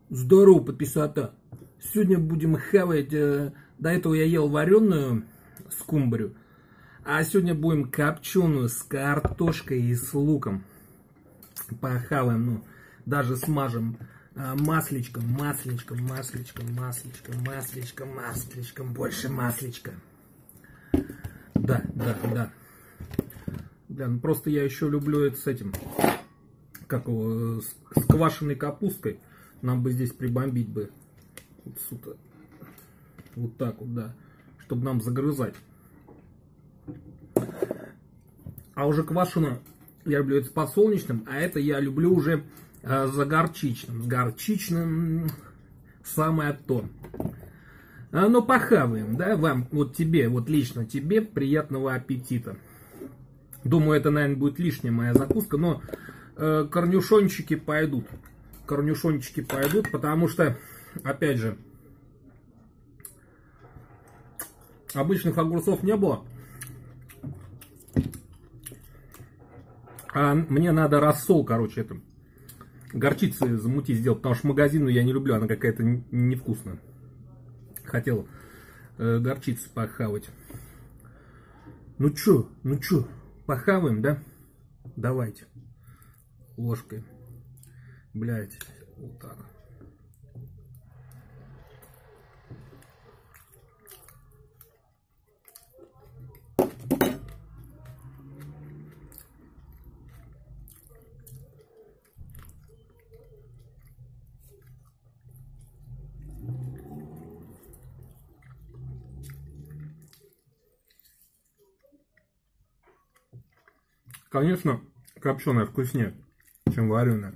Здорово, подписота. Сегодня будем хавать, до этого я ел вареную скумбрию, а сегодня будем копченую с картошкой и с луком. Похаваем, ну, даже смажем масличком, больше масличка. Да. Бля, ну просто я еще люблю это с этим, как его, с квашеной капусткой. Нам бы здесь прибомбить бы. Вот, сука. Вот так вот, да. Чтобы нам загрызать. А уже квашеную я люблю это с подсолнечным, а это я люблю уже за горчичным. С горчичным самое то. Ну, похаваем, да, вам, вот тебе, вот лично тебе приятного аппетита. Думаю, это, наверное, будет лишняя моя закуска, но корнюшончики пойдут. Корнюшончики пойдут, потому что, опять же, обычных огурцов не было. А мне надо рассол, короче, это, горчицы замутить сделать, потому что магазинную я не люблю, она какая-то невкусная. Хотел горчицу похавать. Ну чё, похаваем, да? Давайте. Ложкой. Блять, вот так. Конечно, копченая вкуснее, чем вареная.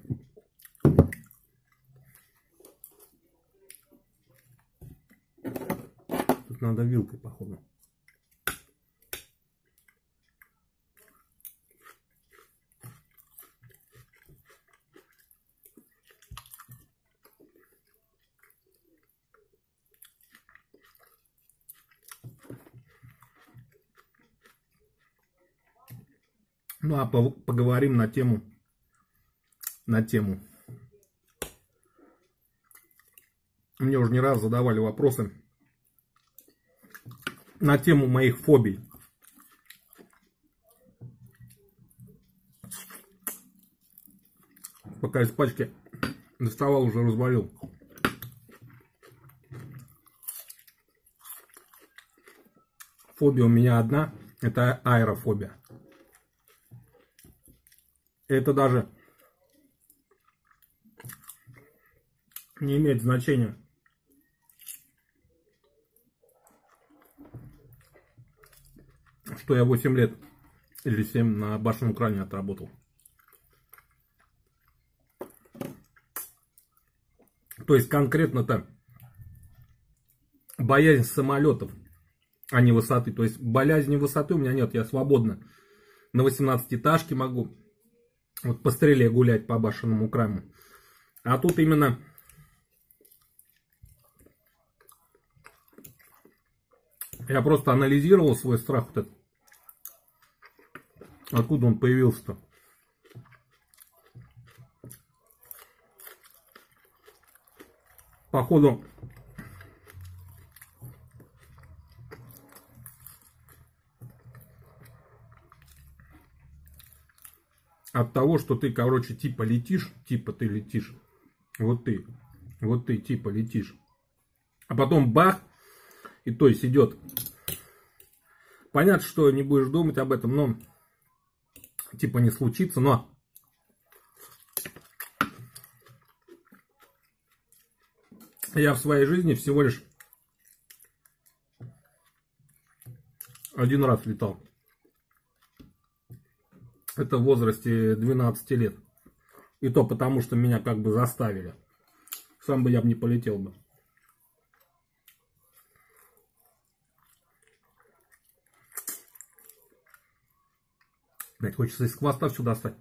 Тут надо вилкой, походу. Ну а поговорим на тему. Мне уже не раз задавали вопросы на тему моих фобий. Пока из пачки доставал, уже развалил. Фобия у меня одна, это аэрофобия. Это даже не имеет значения, что я 8 лет или 7 на башенном кране отработал. То есть конкретно-то боязнь самолетов, а не высоты. То есть боязни высоты у меня нет, я свободно на 18-этажке могу вот по стреле гулять по башенному краю. А тут именно я просто анализировал свой страх вот этот. Откуда он появился-то? Походу от того, что ты, короче, типа летишь, вот ты типа летишь, а потом бах, и то есть идет. Понятно, что не будешь думать об этом, но типа не случится, но я в своей жизни всего лишь один раз летал. Это в возрасте 12 лет. И то потому, что меня как бы заставили. Сам бы я бы не полетел бы. Блять, хочется из хвоста все достать.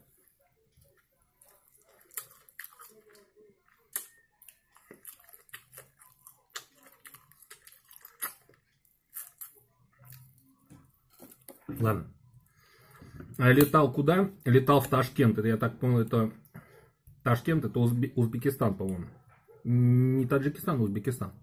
Ладно. Летал куда? Летал в Ташкент. Это, я так понял, это Ташкент, это Узбекистан, по-моему. Не Таджикистан, а Узбекистан.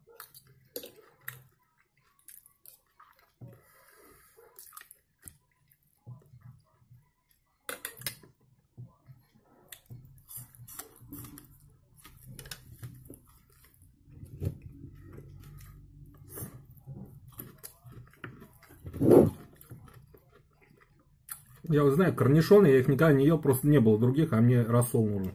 Я вот знаю, корнишоны, я их никогда не ел, просто не было других, а мне рассол нужен.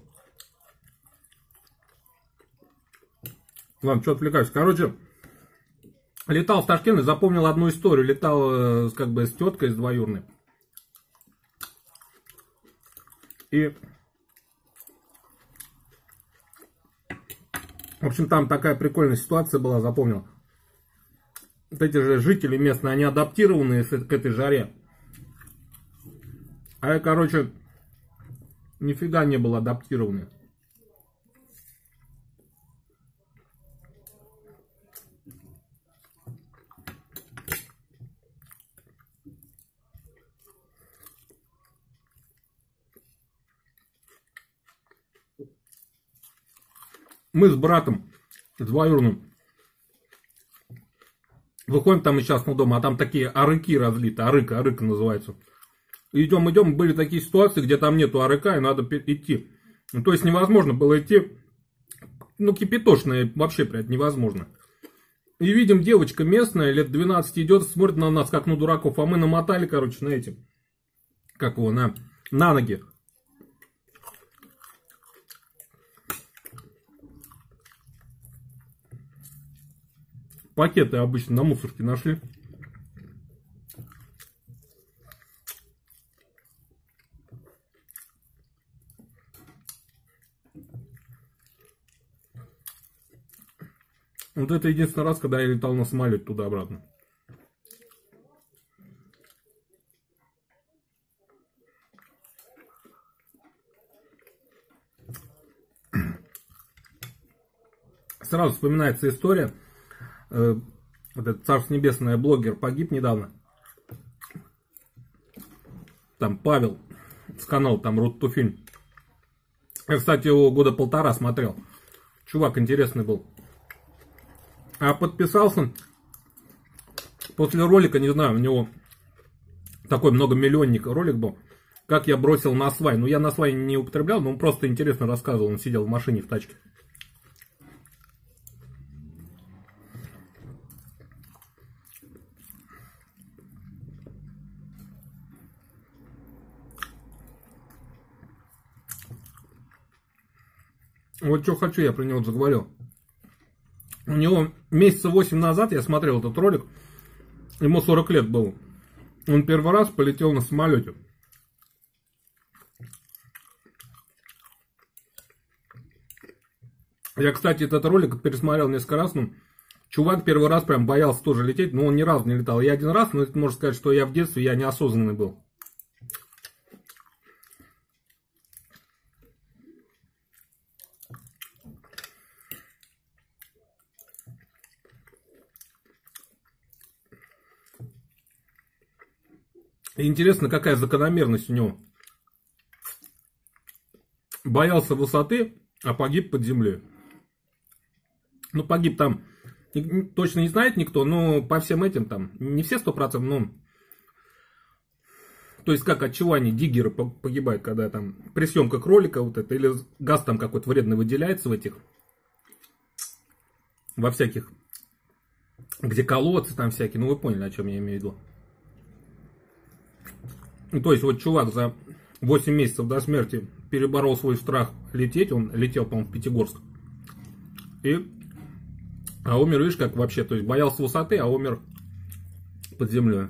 Ладно, что отвлекаюсь. Короче, летал в Ташкент и запомнил одну историю. Летал как бы с теткой, с двоюродной. И, в общем, там такая прикольная ситуация была, запомнил. Вот эти же жители местные, они адаптированные к этой жаре. А я, короче, нифига не был адаптированный. Мы с братом, с двоюродным, выходим там из частного дома, а там такие арыки разлиты, арыка называется. Идем, были такие ситуации, где там нету арыка, и надо идти. Ну, то есть невозможно было идти, ну, кипятошное вообще, блядь, невозможно. И видим, девочка местная, лет 12 идет, смотрит на нас, как на дураков, а мы намотали, короче, на эти, как его, на ноги. Пакеты обычно на мусорке нашли. Вот это единственный раз, когда я летал на самолете туда-обратно. Сразу вспоминается история. Вот этот Царство Небесное блогер погиб недавно. Там Павел с канала там Рут-Ту-Фильм. Я, кстати, его года 1,5 смотрел. Чувак интересный был. А подписался после ролика, не знаю, у него такой многомиллионник ролик был, как я бросил на свай. Ну, я на свай не употреблял, но он просто интересно рассказывал. Он сидел в машине, в тачке. Вот что хочу, я про него заговорил. У него месяца 8 назад я смотрел этот ролик. Ему 40 лет было. Он первый раз полетел на самолете. Я, кстати, этот ролик пересмотрел несколько раз. Ну, чувак первый раз прям боялся тоже лететь, но он ни разу не летал. Я один раз, но это можно сказать, что я в детстве, я неосознанный был. И интересно, какая закономерность у него. Боялся высоты, а погиб под землей. Ну, погиб там, точно не знает никто, но по всем этим там, не все 100%, но... То есть, как от чего они, диггеры, погибают, когда там при съемках ролика вот это, или газ там какой-то вредный выделяется в этих, во всяких, где колодцы там всякие, ну вы поняли, о чем я имею в виду. Ну, то есть, вот чувак за 8 месяцев до смерти переборол свой страх лететь, он летел, по-моему, в Пятигорск. А умер, видишь, как вообще, то есть, боялся высоты, а умер под землей.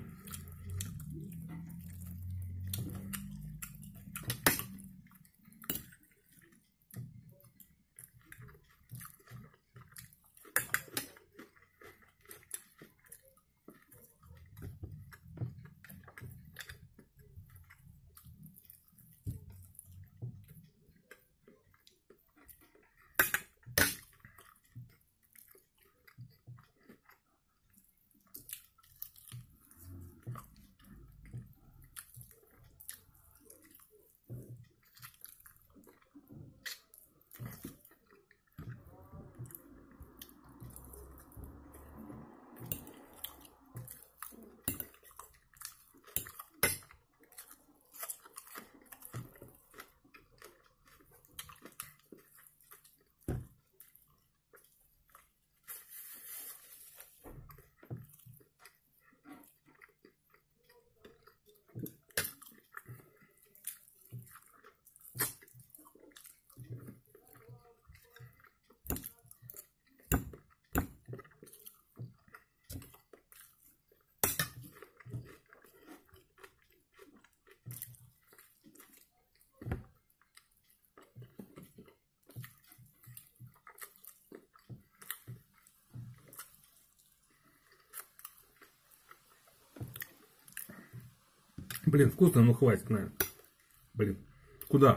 Блин, вкусно, ну хватит, наверное. Блин, куда?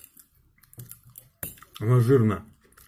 Она жирная.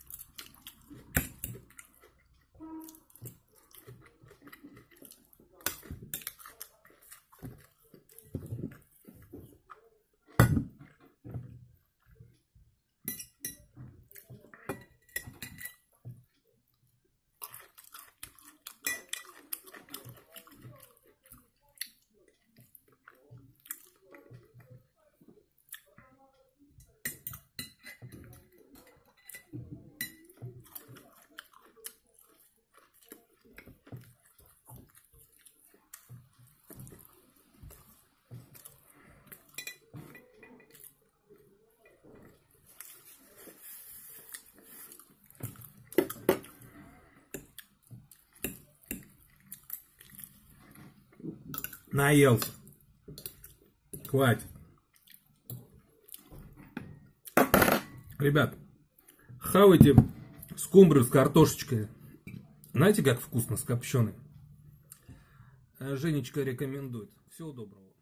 Наелся. Хватит. Ребят, хавайте скумбрию с картошечкой. Знаете, как вкусно с копченой? Женечка рекомендует. Всего доброго.